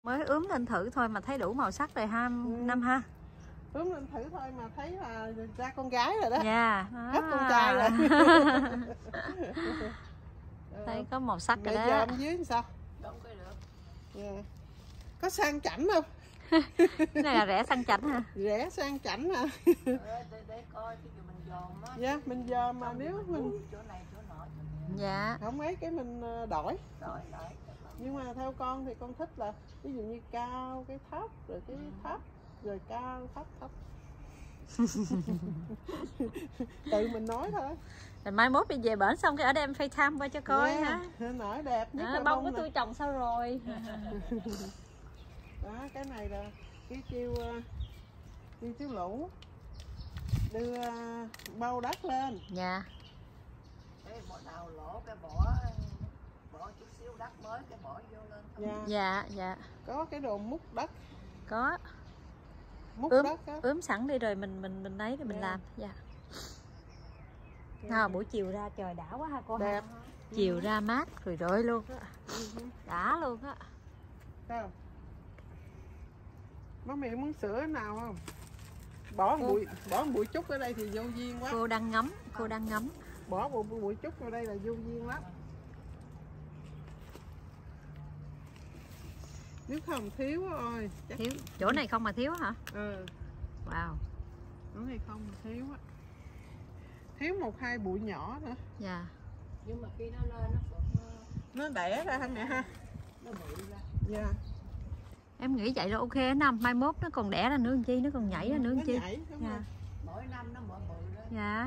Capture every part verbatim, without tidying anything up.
Mới ướm lên thử thôi mà thấy đủ màu sắc rồi ha, ừ. Năm ha. Ướm lên thử thôi mà thấy là ra con gái rồi đó. Dạ. Hết con trai rồi. Thấy có màu sắc rồi đó. Mẹ dòm dưới sao? Không có được. Yeah. Có sang chảnh không? Cái này là rẻ sang chảnh hả? Rẻ sang chảnh hả? Để, để coi cái gì mình dòm á. Dạ, mình dòm mà nếu mình chỗ này chỗ nọ. Dạ. Không mấy cái mình đổi. Đổi đổi. Nhưng mà theo con thì con thích là ví dụ như cao cái thấp rồi cái thấp rồi cao thấp thấp. Tự mình nói thôi. Rồi mai mốt đi về bển xong cái ở đây em FaceTime qua cho coi yeah, hả? Nổi đẹp nhất à, là bông của tôi trồng sao rồi? Đó, cái này là cái chiêu chiêu chiếu lũ đưa bâu đất lên. Dạ. Cái bỏ đào lỗ cái bỏ bỏ chút xíu đất mới cái bỏ vô lên. Dạ. Dạ, dạ. Có cái đồ múc đất. Có. Múc ướm, đất á. Ướm sẵn đi rồi mình mình mình lấy rồi mình yeah. làm. Dạ. À, buổi chiều ra trời đã quá ha cô. Đẹp. Ha. Chiều ra mát rồi rơi luôn á. Đã luôn á. Sao? Má mẹ muốn sữa nào không? Bỏ một bụi bỏ một bụi trúc ở đây thì vô duyên quá. Cô đang ngắm, cô đang ngắm. Bỏ một bụi trúc vào đây là vô duyên lắm. Nếu không thiếu rồi. Chắc... Thiếu. Chỗ này không mà thiếu hả? Ừ. Wow. Chỗ này không mà thiếu á. Thiếu một hai bụi nhỏ nữa. Dạ. Nhưng mà khi nó lên nó phụt nó đẻ ra hả mẹ ha? Nó bự ra. Dạ. Em nghĩ vậy là ok năm mai mốt nó còn đẻ ra nữa làm chi, nó còn nhảy ra nữa làm chi. Nhảy, đúng dạ. Không? Mỗi năm nó mở bự đó. Dạ.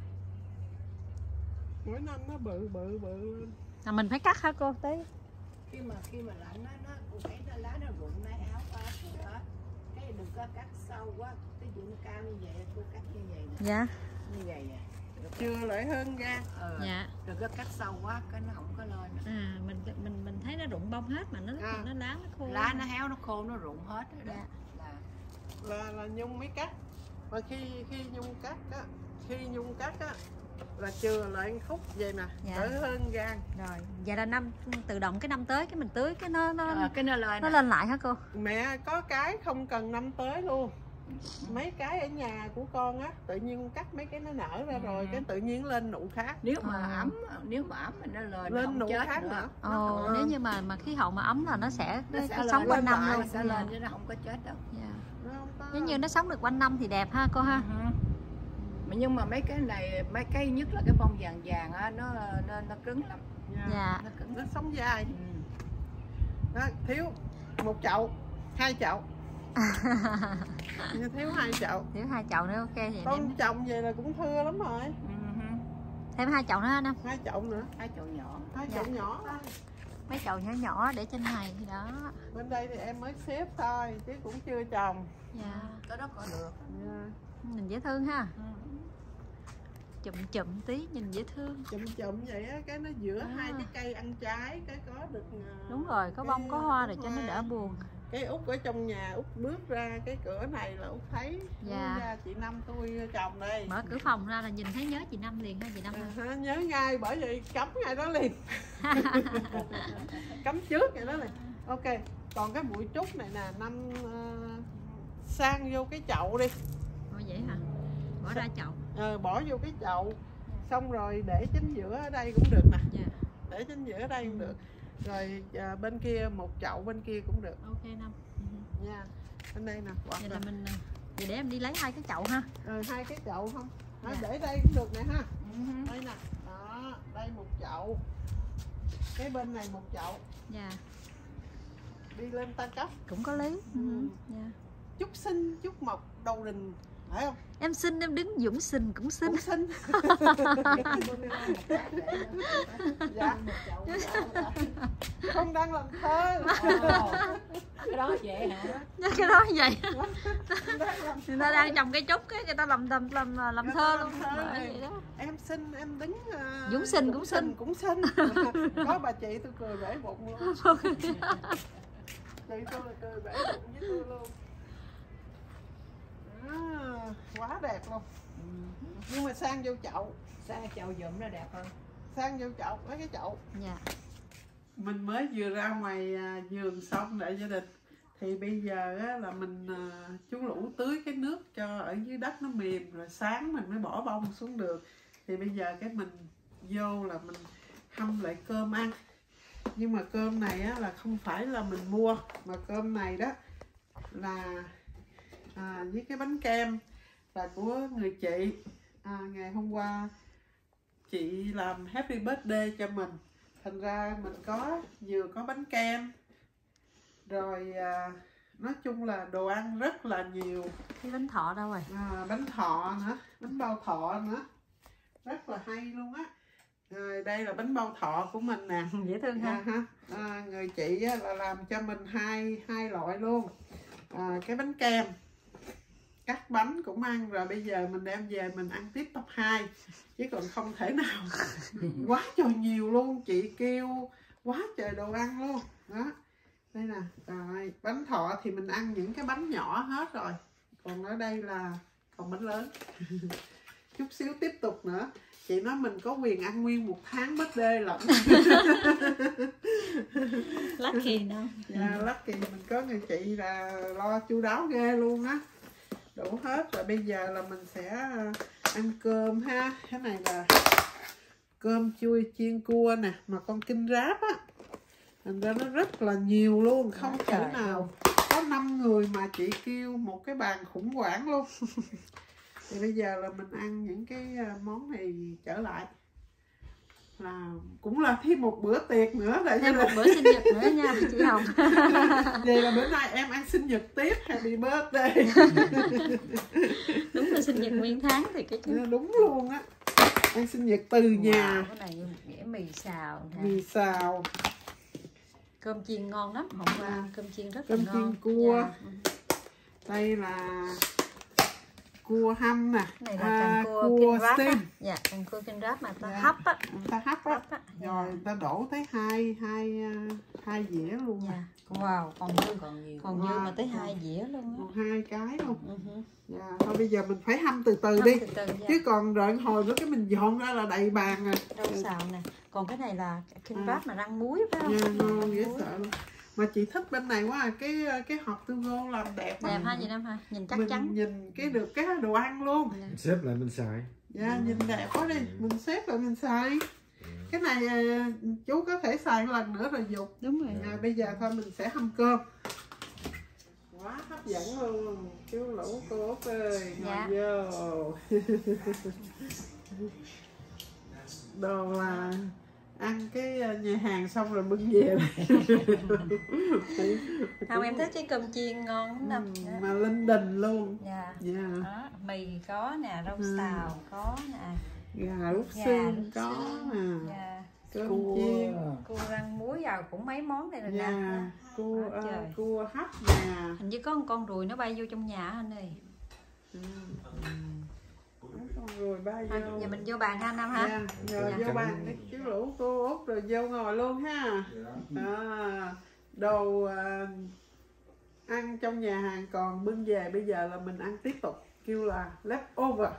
Mỗi năm nó bự bự bự. À, mình phải cắt hả cô tí? Khi mà khi mà lạnh nó nó cô thấy nó lá nó rụng nó áo quá rồi đó. Cái đừng có cắt sâu quá, ví dụ nó cao như vậy cô cắt như vậy nè. Dạ. Như vậy nè. Chưa lại hơn ra. Ừ. Dạ. Đừng có cắt sâu quá cái nó không có lên. À mình mình mình thấy nó rụng bông hết mà nó à. nó lá nó khô. Lá nó héo nó khô nó rụng hết rồi đó. Dạ. Là là là Nhung mới cắt. Và khi khi Nhung cắt á, khi Nhung cắt á là chừa lại khúc vậy nè, dạ. đỡ hơn gan. Rồi, vậy là năm tự động cái năm tới cái mình tưới cái nó nó à, cái nó lên nó lên lại hả cô? Mẹ có cái không cần năm tới luôn. Mấy cái ở nhà của con á, tự nhiên cắt mấy cái nó nở ra rồi, ừ. cái tự nhiên lên nụ khác. Nếu mà à. ấm, nếu mà ấm thì nó lên, lên nó nụ chết khác nữa. nữa. Ồ, nó nếu như mà mà khí hậu mà ấm là nó sẽ, nó sẽ sống quanh năm luôn. Nó sẽ lên chứ nó không có chết đâu. Dạ. Có... Nếu như nó sống được quanh năm thì đẹp ha cô ha. Ừ. Mà nhưng mà mấy cái này, mấy cái nhất là cái bông vàng vàng á, nó nó, nó cứng lắm. Dạ. dạ. Nó cứng, nó sống dai. Ừ. Đó, thiếu một chậu, hai chậu. Thiếu hai chậu. Thiếu hai chậu nữa ok vậy. Con em... trồng vậy là cũng thưa lắm rồi. Ừ. Thêm hai chậu nữa anh. Hai chậu nữa. Hai chậu nhỏ. Hai dạ. chậu nhỏ. Mấy chậu nhỏ nhỏ để trên này thì đó. Bên đây thì em mới xếp thôi chứ cũng chưa trồng. Dạ. Cái đó còn được. Dạ. Nhìn dễ thương ha. Ừ. Chụm chụm tí nhìn dễ thương. Chụm chụm vậy á, cái nó giữa à. hai cái cây ăn trái cái có được. Đúng rồi, có bông có hoa rồi cho nó đỡ buồn. Cái Út ở trong nhà Út bước ra cái cửa này là Út thấy. Dạ. Ra chị Năm tôi trồng đây. Mở cửa phòng ra là nhìn thấy nhớ chị Năm liền ha chị Năm. À, nhớ ngay bởi vì cấm ngày đó liền. Cấm trước ngày đó liền. Ok, còn cái bụi trúc này nè, Năm uh, sang vô cái chậu đi. Ồ vậy hả? Bỏ ra chậu. Ờ, bỏ vô cái chậu. Xong rồi để chính giữa ở đây cũng được nè. Dạ. Để chính giữa ở đây cũng được. Rồi à, bên kia một chậu bên kia cũng được. Ok Năm. Nha. Yeah. Bên đây nè. Vậy là mình vậy để em đi lấy hai cái chậu ha. Ờ, hai cái chậu không? Đó, dạ. Để đây cũng được nè ha. Uh-huh. Đây nè. Đó, đây một chậu. Cái bên này một chậu. Dạ. Đi lên ta cấp. Cũng có lý. Ừ. Dạ. Chúc sinh, chúc mộc, đầu đình. Phải không? Em xin em đứng dũng sình cũng xinh. Cũng xinh. Dạ. Không đang làm thơ. Cái đó vậy hả? Cái đó vậy. Người ta đang trồng cây trúc cái người ta làm làm làm làm thơ luôn. Vậy đó. Em xinh em đứng uh, dũng sình cũng xinh cũng xinh. Có bà chị tôi cười bể bụng luôn. Chị tôi là cười bể bụng với tôi luôn. À, quá đẹp luôn. Ừ. Nhưng mà sang vô chậu. Sang chậu dụm nó đẹp hơn. Sang vô chậu, mấy cái chậu. Dạ. Mình mới vừa ra ngoài vườn xong để gia đình Thì bây giờ á, là mình à, chú Lũ tưới cái nước cho ở dưới đất nó mềm rồi sáng mình mới bỏ bông xuống được. Thì bây giờ cái mình vô là mình hâm lại cơm ăn. Nhưng mà cơm này á, là không phải là mình mua, mà cơm này đó là à, với cái bánh kem là của người chị. À, ngày hôm qua chị làm happy birthday cho mình, thành ra mình có vừa có bánh kem rồi à, nói chung là đồ ăn rất là nhiều. Cái bánh thọ đâu rồi? À, bánh thọ nữa, bánh bao thọ nữa, rất là hay luôn á. Rồi đây là bánh bao thọ của mình nè, Dễ thương ha. à, à, người chị á, là làm cho mình hai hai loại luôn. À, cái bánh kem cắt bánh cũng ăn, rồi bây giờ mình đem về mình ăn tiếp tập hai, chứ còn không thể nào quá trời nhiều luôn. Chị kêu quá trời đồ ăn luôn đó. Đây nè, rồi bánh thọ thì mình ăn những cái bánh nhỏ hết rồi, còn ở đây là còn bánh lớn. Chút xíu tiếp tục nữa. Chị nói mình có quyền ăn nguyên một tháng birthday lận. Lucky đâu. Dạ, lucky mình có người chị là lo chu đáo ghê luôn á, đủ hết. Rồi bây giờ là mình sẽ ăn cơm ha. Cái này là cơm chui chiên cua nè, mà con kinh ráp á, thành ra nó rất là nhiều luôn, không Đó, thể nào có năm người mà chị kêu một cái bàn khủng hoảng luôn. Thì bây giờ là mình ăn những cái món này trở lại là cũng là thêm một bữa tiệc nữa, để thêm một bữa sinh nhật nữa nha chị Hồng. Vậy là bữa nay em ăn sinh nhật tiếp, happy birthday. Đúng là sinh nhật nguyên tháng thì cái chứ. Đúng luôn á, ăn sinh nhật từ wow, nhà. Cái này nghĩa mì xào nè. Mì xào. Cơm chiên ngon lắm, hôm qua à, cơm chiên rất cơm là ngon. Cơm chiên cua. Dạ. Đây là cua hâm nè. Này là à, cua, cua steam. Dạ, cần cua kinh ráp mà ta dạ. hấp á. Người ta hấp á. Hấp á. Rồi dạ. người ta đổ tới hai hai hai dĩa luôn. Dạ. Wow, còn dư còn nhiều. Còn wow. dư mà tới hai dĩa luôn á. Còn hai cái luôn. Uh-huh. Dạ, thôi bây giờ mình phải hâm từ từ hâm đi. Từ từ, dạ. Chứ còn đợi hồi nữa cái mình dọn ra là đầy bàn rồi. Rau xào nè. Còn cái này là kinh ráp à. Mà rang muối phải không? Dạ, ngon dễ sợ luôn. Mà chị thích bên này quá à, cái cái hộp Tugo làm đẹp. Đẹp ha chị Nam ha, nhìn chắc mình chắn. Nhìn cái được cái đồ ăn luôn. Mình xếp lại mình xài. Dạ, ừ. Nhìn đẹp quá đi, mình xếp lại mình xài. Ừ. Cái này chú có thể xài một lần nữa rồi dục. Đúng rồi. À, bây giờ thôi mình sẽ hâm cơm. Quá hấp dẫn luôn, chú Lũ cô Út ơi, ngồi dạ. Vô. Đồ là ăn cái nhà hàng xong rồi bưng về. Không, em thích cái cơm chiên ngon lắm đâu. Ừ, mà linh đình luôn. Dạ. Dạ. Đó, mì có nè, rau ừ. xào có nè, gà rút xương có nè. Dạ. Cơm cua chiên, cua rang muối vào cũng mấy món này rồi dạ. nè. Cua à, uh, cua hấp nè. Hình như có một con ruồi nó bay vô trong nhà anh ơi. Ừ. Con ruồi bay vô. À, giờ mình vô bàn ha Nam ha. Dạ, rồi dạ. Vô bàn đi chú Lũ cô Út rồi vô ngồi luôn ha. À, đồ uh, ăn trong nhà hàng còn bưng về, bây giờ là mình ăn tiếp tục, kêu là leftover.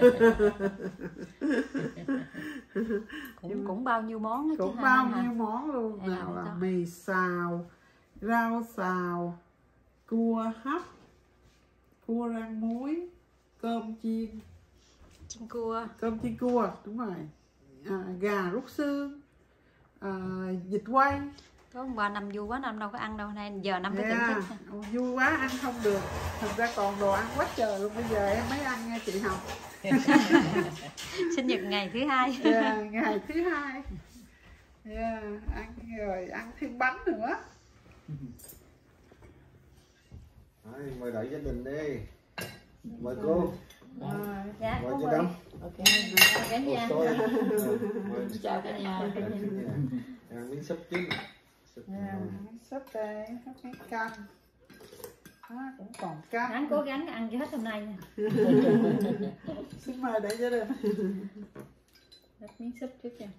cũng cũng bao nhiêu món đó cũng chứ bao ha, nhiêu món luôn. Nào, nào là mì xào, rau xào, cua hấp, cua rang muối, cơm chiên chiên cua, cơm chiên cua đúng rồi, à, gà rút xương, à, vịt quay. có hôm qua Năm vui quá, Năm đâu có ăn đâu, nay giờ Năm phải yeah. thưởng thức. Vui quá ăn không được, thành ra còn đồ ăn quá trời luôn, bây giờ em mới ăn nha chị Hồng. Sinh nhật ngày thứ hai. Yeah, ngày thứ hai. Yeah, ăn rồi ăn thêm bánh nữa. Đấy, mời đại gia đình đi, mời cô. À, dạ, mời chị Đâm. Ok, chào cả nhà. Chào cả nhà. Ăn miếng súp chín. Súp đây, có cái canh. À, cũng còn canh. Ráng cố gắng ăn cho hết hôm nay nha. Xin mời đại gia đình. Đặt miếng súp trước cho.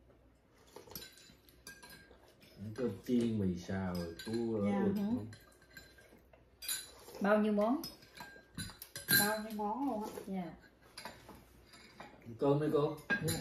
Cơm chiên, mì xào, cua. Dạ. Bao nhiêu món? Bao nhiêu món luôn á. Dạ. Cơm đi cô. Yeah.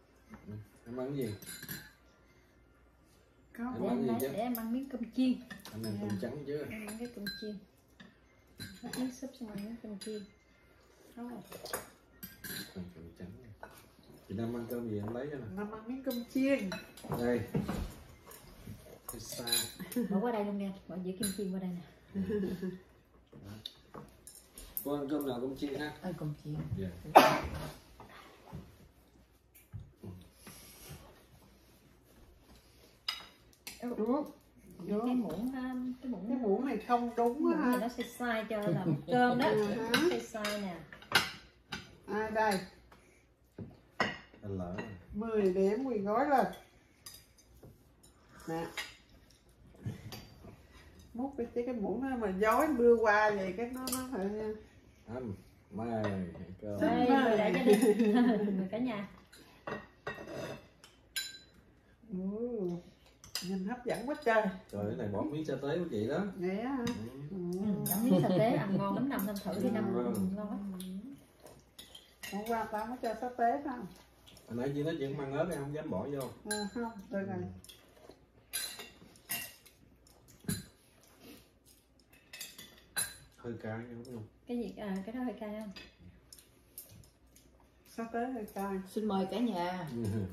Em ăn cái gì? Có để, em, để em ăn miếng cơm chiên. Anh ăn cơm trắng chứ. Ăn cái cơm chiên. Bắt miếng súp xong rồi miếng cơm chiên. Đó rồi. Ăn cơm trắng. Chị Năm ăn cơm gì em lấy cho nè. Năm ăn miếng cơm chiên. Đây. Cái xa. Bỏ qua đây luôn nha, bỏ dĩa kim chiên qua đây nè. Cô ăn cơm nào cơm chiên ha? Ăn cơm chiên. Dạ. Đúng. Cái muỗng ha, cái muỗng Cái muỗng này không đúng muỗng á này ha. nó sai sai cho làm cơm đó. Ừ, Nó sai sai nè. À đây, Anh lỡ rồi. mười điểm mười gói lên. Nè. Múc cái cái muỗng nó mà giói đưa qua vậy cái nó nó phải nha. Anh, mày, cơm. Xin Đây, mời. mời đại gia đình, mời cả nhà. Ừ. Nhìn hấp dẫn quá trời. Trời cái này bỏ miếng sa tế của chị đó. Vậy á hả? Ừ. Ừ, chấm miếng sa tế ăn ngon lắm, Năm Năm thử đi Năm, Ừ. ngon quá. Hôm qua tao có cho sa tế đâu. Hồi nãy chị nói chuyện măng ớt em không dám bỏ vô. À, không, được rồi. Hơi cay đúng không? Cái gì, à, cái đó hơi cay không? Sa tế hơi cay. Xin mời cả nhà.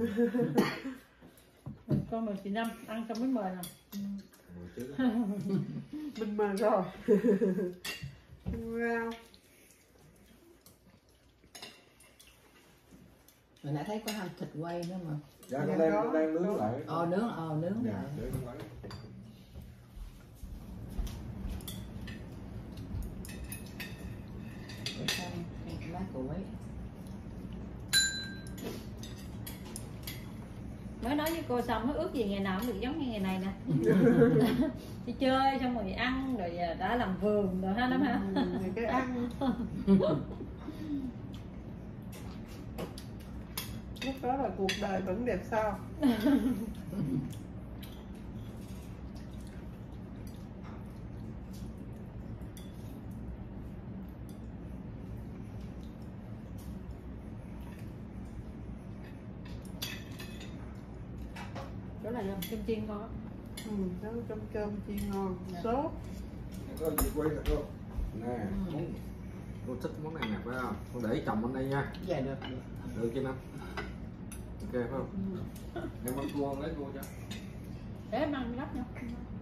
Ừ, con mời chị Năm, ăn xong mới mời nè. Ngồi trước. Mình mời rồi. Wow. Hồi nãy thấy có hàng thịt quay nữa mà. Dạ Dạ, con đang có, con đang nướng có. lại. Ờ nướng, ờ nướng Dạ, lại. để con lấy. Để xong lá củi. Mới nói với cô xong, nó ước gì ngày nào cũng được giống như ngày này nè. Đi chơi xong rồi ăn, rồi đã làm vườn rồi ha Năm ha. Ừ, thì cái ăn. Lúc đó là cuộc đời vẫn đẹp sao. Đó là làm cơm chiên ngon. Ừ, nấu cơm cơm chiên ngon. Dạ. Sốt. Có gì quay được không? Nè, muốn- cô thích món này nè phải không? Con để chồng bên đây nha. Dạ được, được. Được chưa Năm? Ok phải không? Ừ. Em ăn cua lấy cua cho. Để em ăn lắp nha.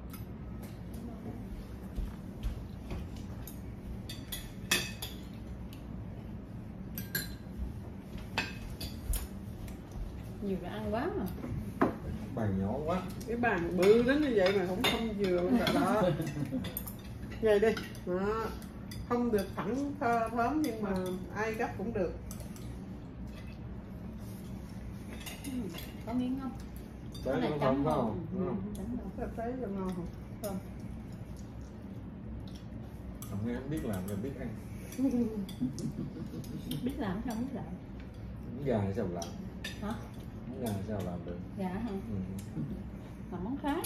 Nhiều là ăn quá mà. Bàn nhỏ quá. Cái bàn bự đến như vậy mà cũng không vừa luôn rồi đó. Vậy đi. Đó. Không được thẳng thơ thớm nhưng mà ai gấp cũng được. Ừ, có miếng không? Đấy Cái này nó chấm không phải ngon. không? Đúng không? Chấm ngon. Sa tế cho ngon không? Vâng. Không nghe không biết làm rồi biết ăn. Biết làm không biết làm. Món gà thì sao làm? Hả? Món gà thì sao làm được? Dạ hả? Ừ. Làm món khác.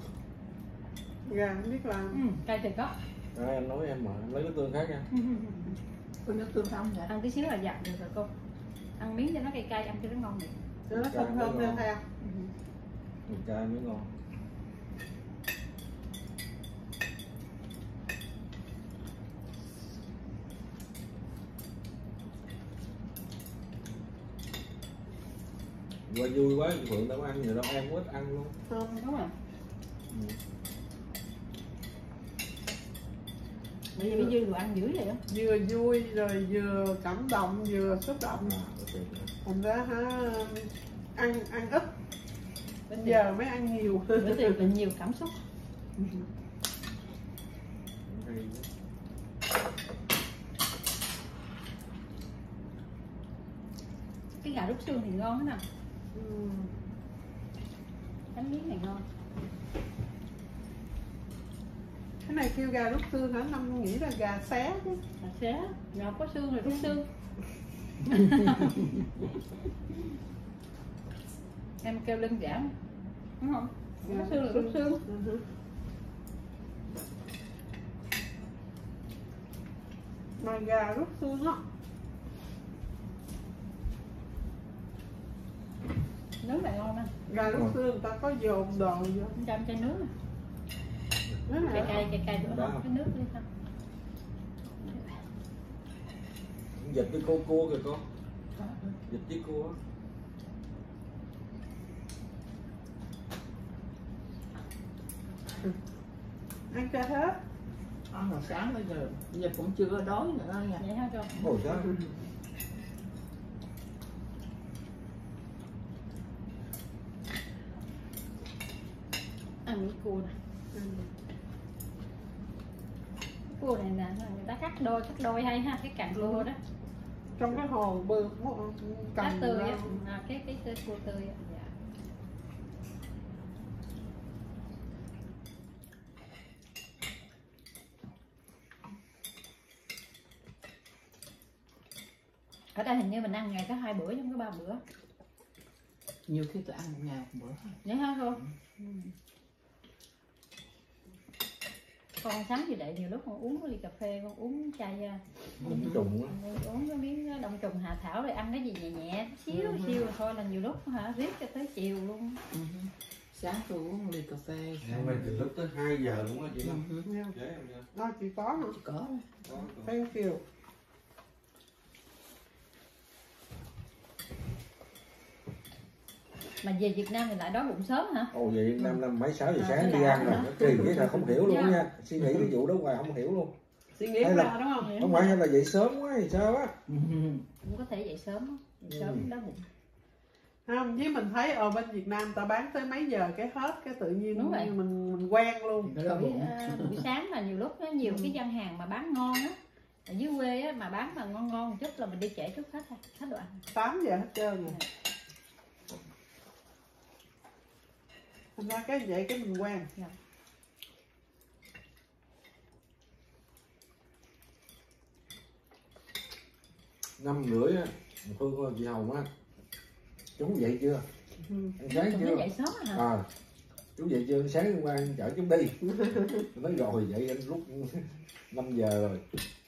Gà không biết làm. Ừ, cay thiệt đó. Đấy, em nói em mà em lấy cái tương khác nha. Có nước tương không vậy? Ăn tí xíu là dặn được rồi cô. Ăn miếng cho nó cay cay, ăn cho nó ngon được. Cho nó thơm thơm theo theo. Thịt cay mới ngon. Qua vui quá, chị Phượng đâu có ăn gì đâu, em ít ăn luôn. Thơm. Đúng rồi. Ừ. Bởi vì cái dư đồ ăn dữ vậy đó. Vừa vui rồi vừa cảm động vừa xúc động. À, ok. Thành ra hả, ăn ăn ít Bây giờ mới ăn nhiều. bữa tiệc là nhiều cảm xúc. Hay quá. Cái gà rút xương thì ngon thế nào? Ừ. Bánh miếng này ngon. Cái này kêu gà rút xương hả? Năm nghĩ là gà xé chứ. Là xé, gà có xương rồi rút xương. Em kêu lưng giảm đúng không? Có xương là rút xương. Ừ. Mà gà rút xương á. Nướng này ngon nè. Gà rút xương người ta có dồn đồ vô. Trăm chai nướng nè. Cay cay cay cay nữa Đó. không? Cái nước đi không? Dịch với cô cua kìa con. Dịch với cua. Ăn cho hết. Ăn hồi sáng bây giờ giờ cũng chưa có đói nữa nha. Vậy hả con? Ôi trời. Ăn miếng cua nè. Cua này nè, người ta cắt đôi cắt đôi hay ha, cái cạnh cua đó. Trong cái hồ bự Cá cầm tươi nó. á, à, cái cái cái cua tươi á. Dạ. Ở đây hình như mình ăn ngày có hai bữa, không có ba bữa. Nhiều khi tôi ăn một ngày một bữa. Vậy hả cô? Ừ. Con sáng thì để nhiều lúc con uống ly cà phê, con uống chai Cũng trùng á. uống cái miếng đông trùng hạ thảo rồi ăn cái gì nhẹ nhẹ xíu Ừ. xíu rồi thôi là nhiều lúc hả riết cho tới chiều luôn. Ừ. Sáng tôi uống ly cà phê. Hôm nay từ lúc tới hai giờ luôn á chị. Ừ. Dễ không nha? Đó chỉ có hả? Có. Có, có. Thank you. Mà về Việt Nam thì lại đói bụng sớm hả? Ồ vậy năm năm mấy sáu giờ À, sáng cái đi lạ ăn rồi. hả? Nó kỳ vậy là không hiểu luôn Dạ. nha. Suy nghĩ cái vụ đó hoài không hiểu luôn. Suy nghĩ Hay ra là- đúng không? Không phải hay là dậy sớm quá hay sao á. Ừ. Cũng có thể dậy sớm á, dậy sớm Ừ. đói bụng. Không, với mình thấy ở bên Việt Nam ta bán tới mấy giờ cái hết cái tự nhiên Đúng rồi. mình mình quen luôn. Nó đau Buổi, bụng. à, buổi sáng là nhiều lúc nó nhiều cái gian hàng mà bán ngon á, ở dưới quê á, mà bán mà ngon ngon một chút là mình đi trễ chút hết, hết đồ ăn. tám giờ hết trơn rồi. Thành ra cái vậy cái mình quen. Dạ. Năm rưỡi á, Phương ơi, chị Hồng á. Chú dậy chưa? Ừ. Ăn sáng Chúng chưa? nó dậy sớm hả? À, chú dậy chưa? Sáng hôm qua anh chở chú đi. Nói rồi dậy anh lúc năm giờ rồi.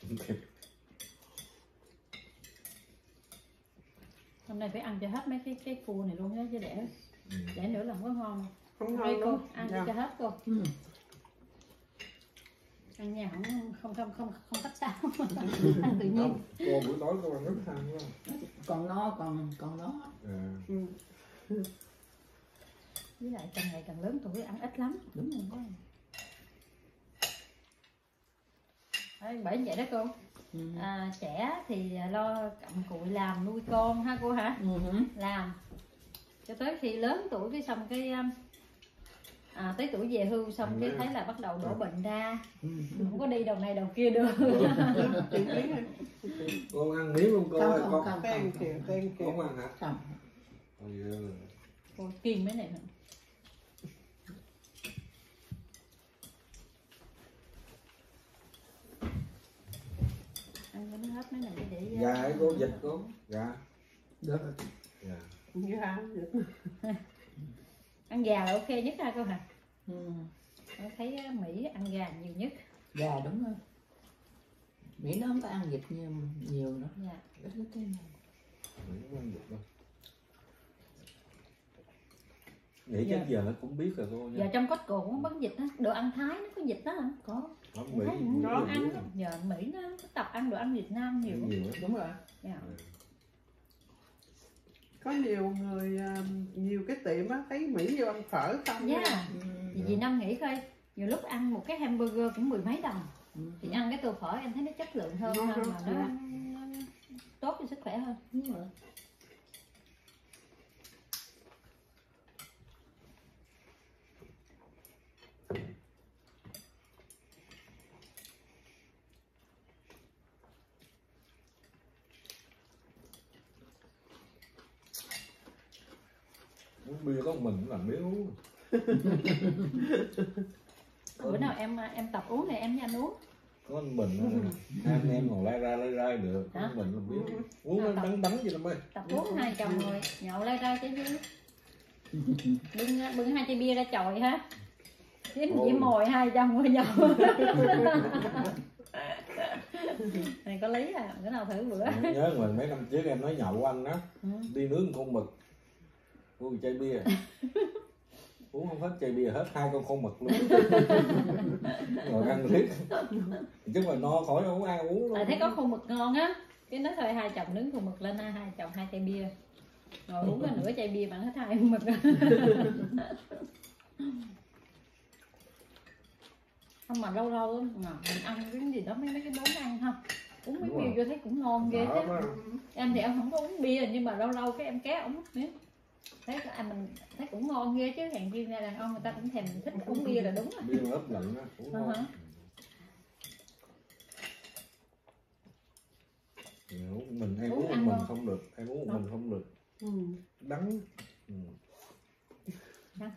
Hôm nay phải ăn cho hết mấy cái cái cua này luôn á chứ để Ừ. để nữa là không có ngon. Không Đây ngon cô luôn. ăn Dạ. cho hết cô. Ừ. Ăn nhà không không không không không cách sao. Ăn tự nhiên. Không, cô buổi tối cô ăn rất ăn đúng không? Còn nó còn còn nó. À. Ừ. Với lại càng ngày càng lớn tuổi ăn ít lắm. Đúng rồi. Có. Đấy, bởi vậy đó cô. Ừ. À, trẻ thì lo cặm cụi làm nuôi con ha cô hả? Ừ. Làm cho tới khi lớn tuổi cái xong cái um, à, tới tuổi về hưu xong cái thấy là bắt đầu đổ bệnh ra, Ừ. không có đi đầu này đầu kia được. Chị biết rồi. Cô ăn miếng luôn cô Không, ơi, không, con không. Thank you, thank con you. không ăn hả? Không. Ôi giời ơi. Cô kiêng mấy này hả? Ăn cho nó hết mấy này để Gà ấy cô dịch cô. Gà. Được rồi. Dạ. Dạ. ăn gà là ok nhất ha cô hả? Ừ. Tôi thấy á, Mỹ ăn gà nhiều nhất. Gà đúng rồi. Mỹ nó không có ăn vịt nhiều nhiều nữa. Dạ. Ít ít thế này. Mình không ăn dịch đâu. Nghĩ Dạ. chắc giờ nó cũng biết rồi cô nha. Giờ trong Costco cũng bán vịt á, đồ ăn Thái nó có vịt đó hả? Có. Ở Mỹ Thấy cũng nó nhiều ăn lắm. á. Giờ Mỹ nó có tập ăn đồ ăn Việt Nam nhiều. Nhiều lắm. Đúng rồi. Dạ. Có nhiều người à, nhiều cái tiệm á thấy Mỹ vô ăn phở không nha. Dạ. Ừ. Vì vì năm nghĩ coi, nhiều lúc ăn một cái hamburger cũng mười mấy đồng, Ừ. thì ăn cái tô phở em thấy nó chất lượng hơn, Ngon hơn hơn, mà nó, dạ. nó tốt cho sức khỏe hơn. Đúng rồi. Uống bia có một mình cũng làm miếng uống. Bữa nào em em tập uống này em với anh uống. Có anh mình đó, hai anh em ngồi lai ra lai ra được. Có Hả? anh mình làm miếng. Uống À, nó đắng đắng gì lắm ơi. Tập uống hai chồng ngồi nhậu lai ra chứ chứ. Bưng bưng hai chai bia ra chòi ha. Chứ chỉ Ôi. mồi hai chồng ngồi nhậu. Này có lý à, bữa nào thử bữa. Em nhớ mình mấy năm trước em nói nhậu của anh đó. Ừ. Đi nướng con mực. Uống chai bia. uống không hết chai bia hết hai con con mực luôn. Rồi ăn riết chứ mà no khỏi không ăn uống luôn. Tại thấy có khô mực ngon á, cái nói thôi hai chồng nướng khô mực lên, hai chồng hai chai bia, rồi uống cái nửa chai bia mà hết hai mực. Không mà lâu lâu mà mình ăn cái gì đó mấy mấy cái món ăn ha, uống mấy bia vô thấy cũng ngon ghê chứ. Em thì em không có uống bia nhưng mà lâu lâu cái em ké uống miếng, thấy anh mình thấy cũng ngon ghê chứ. Hèn chi ra đàn ông người ta cũng thèm thích uống bia là đúng rồi. Bia ướp lạnh á, uống ngon. Uh-huh. Mình em uống một mình không được, em uống một mình không được. Ừ. Đắng. Ừ. Đắng.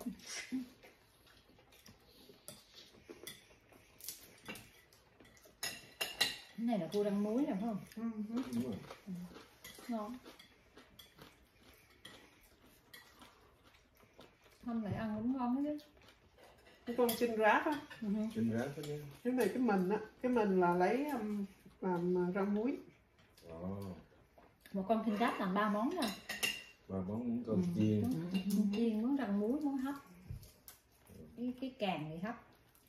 Cái này là cua rang muối rồi phải không? Ừ. Đúng rồi. Ừ. Ngon. Không lại ăn cũng ngon hết chứ. Cái con chinh ráp á. Ừ. Chinh ráp đó nha. Cái này cái mình á, cái mình là lấy um, làm rau muối. Ồ. Một con chinh ráp làm ba món rồi. Và món cơm chiên. Món chiên, món rang muối, món hấp. Cái cái càng thì hấp.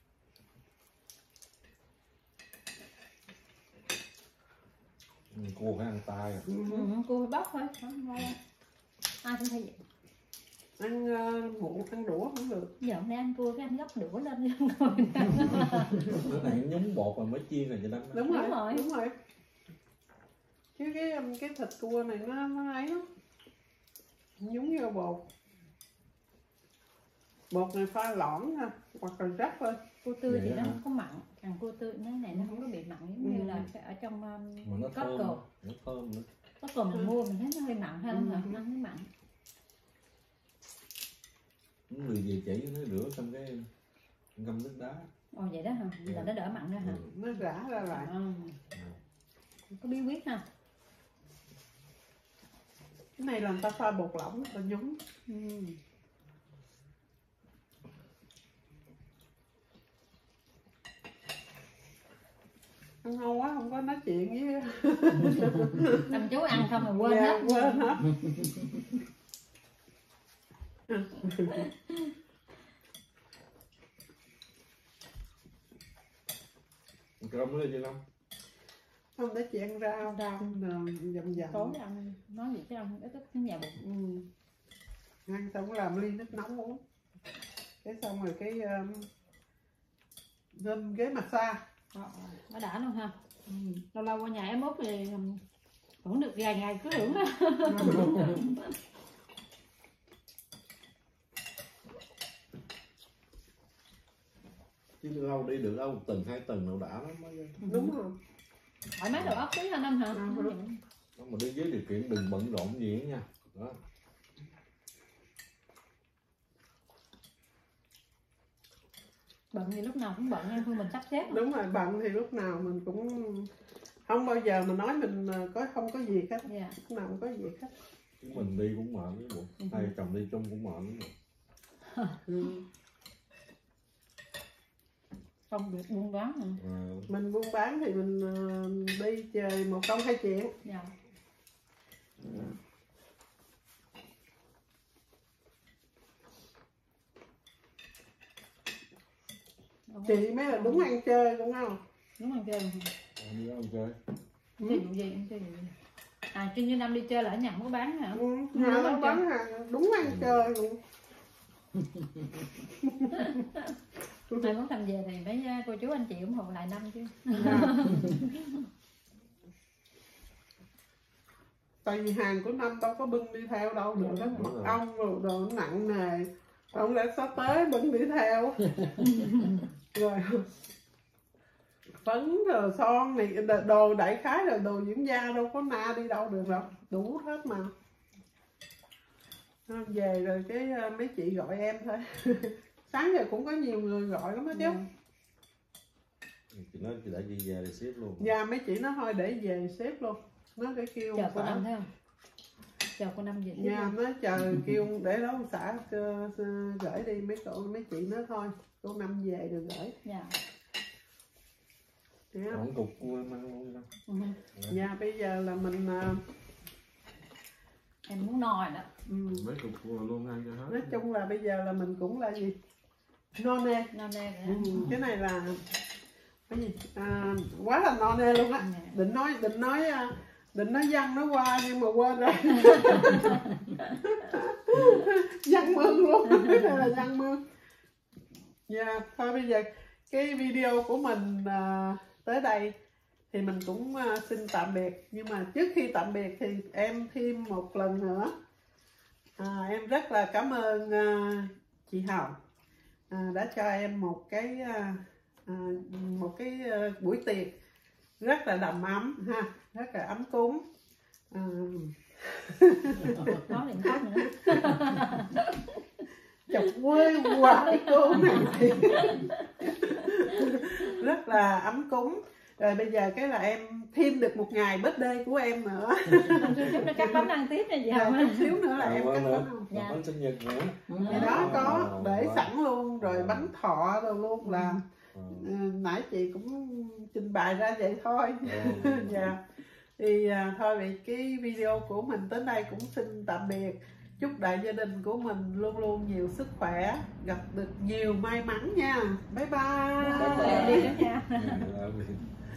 Cua phải ăn tay à. Ừ, cua phải bóc thôi, không ngon. Ai cũng thấy vậy. Ăn uh, muỗng, ăn đũa không được. Giờ hôm nay ăn cua cái anh gấp đũa lên ngồi. Cái này nhúng bột rồi mới chiên rồi chị Lâm. Đúng, Đúng rồi, rồi. đúng rồi. Chứ cái cái thịt cua này nó nó ấy lắm. Nhúng vô bột. Bột này pha loãng ha, hoặc là rắc thôi. Cua tươi thì Vậy nó hả? không có mặn, càng cua tươi nó này nó không có bị mặn giống Ừ. như là ở trong Mà nó um, thơm, Costco. nó thơm nữa. Costco mình mua mình thấy nó hơi mặn ha, Ừ. nó hơi mặn. Những người về chỉ nó rửa xong cái ngâm nước đá. Ồ vậy đó hả? Là nó đỡ mặn ra hả? Ừ. Nó rã ra lại. À. Có bí quyết ha. Cái này là người ta pha bột lỏng, người ta nhúng. Ừ. Ăn ngon quá, không có nói chuyện với... Làm chú ăn không mà quên Dạ, hết. quên hết. Cơm nữa chị Lâm. Không, để chị ăn rau, Rau. dầm dầm. Tối ăn nói gì chứ ăn ít ít cái nhà bột. Ừ. Ăn xong làm ly nước nóng uống. Cái xong rồi cái um, lên ghế massage. Ờ, nó đã luôn ha. Ừ. Lâu lâu qua nhà em út thì hưởng được vài ngày cứ hưởng á. Chứ lâu đi được đâu một tuần hai tuần đâu đã lắm mới. Đúng rồi. Thoải mái đầu óc tí anh Năm hả? À, Ừ. Đó, mà đi với điều kiện đừng bận rộn gì nha. Đó. Bận thì lúc nào cũng bận nha, thôi mình sắp xếp. Đúng rồi, bận thì lúc nào mình cũng không bao giờ mà nói mình có không có việc hết. Dạ. Lúc nào cũng có việc hết. Chứ mình đi cũng mệt với bộ. Ừ. Hai chồng đi chung cũng mệt với bộ. Ừ. Công việc buôn bán hả? À, Mình buôn bán thì mình uh, đi chơi một công hai chuyện. Dạ. Chị mới là đúng ăn chơi đúng không? Đúng ăn chơi hả? đi đâu chơi. Chơi vụ gì, ăn chơi vụ gì? À, Trinh như Năm đi chơi là ở nhà không có bán hả? Ừ, nhà nó bán hàng đúng ăn chơi luôn. Mai muốn Năm về thì mấy cô chú anh chị ủng hộ lại Năm chứ. À. Tại vì hàng của Năm đâu có bưng đi theo đâu được đó, Đúng mật rồi. ong rồi đồ nặng nề, không lẽ sắp tới bưng đi theo. Rồi phấn rồi son này đồ đại khái rồi đồ dưỡng da đâu có na đi đâu được đâu, đủ hết mà. Về rồi cái mấy chị gọi em thôi. Sáng giờ cũng có nhiều người gọi lắm đó chứ. Chị nói chị đã đi về thì xếp luôn. Dạ mấy chị nó thôi để về xếp luôn. Nó để kêu Chờ cô Năm thấy không? Chờ cô Năm về. nhà nó chờ kêu để đó xã gửi đi mấy cậu mấy chị nó thôi. Cô Năm về rồi gửi. Dạ. Yeah. Còn cục cua mang luôn đâu. Ừ. Dạ bây giờ là mình uh, Em muốn no rồi đó. Ừ. mấy cục luôn ăn cho hết. Nói chung là bây giờ là mình cũng là gì no nê. No nê rồi đó. Ừ. Cái này là cái gì à, quá là no nê luôn á. Định nói định nói định nói văn nói qua nhưng mà quên rồi. Văn mương luôn. Cái này là văn mương. Dạ yeah, thôi bây giờ cái video của mình à, tới đây thì mình cũng à, xin tạm biệt. Nhưng mà trước khi tạm biệt thì em thêm một lần nữa à, em rất là cảm ơn à, chị Hồng à, đã cho em một cái à, à, một cái à, buổi tiệc rất là đầm ấm ha, rất là ấm cúng à. Có liền khóc nữa. Chọc quê hoài cô này. Rất là ấm cúng. Rồi bây giờ cái là em thêm được một ngày birthday của em nữa. Chút nữa cắt bánh ăn tiếp nha chị Rồi Hồng. chút xíu nữa là À, em quên cắt nữa. bánh không? Dạ. Bánh sinh nhật nữa. Thì đó có À, để wow. sẵn luôn. Rồi bánh thọ rồi luôn là Ừ. ừ, nãy chị cũng trình bày ra vậy thôi. Ừ. Dạ. Thì à, thôi vậy cái video của mình tới đây cũng xin tạm biệt. Chúc đại gia đình của mình luôn luôn nhiều sức khỏe, gặp được nhiều may mắn nha. Bye bye. Bye bye. Đi nữa nha. Love you.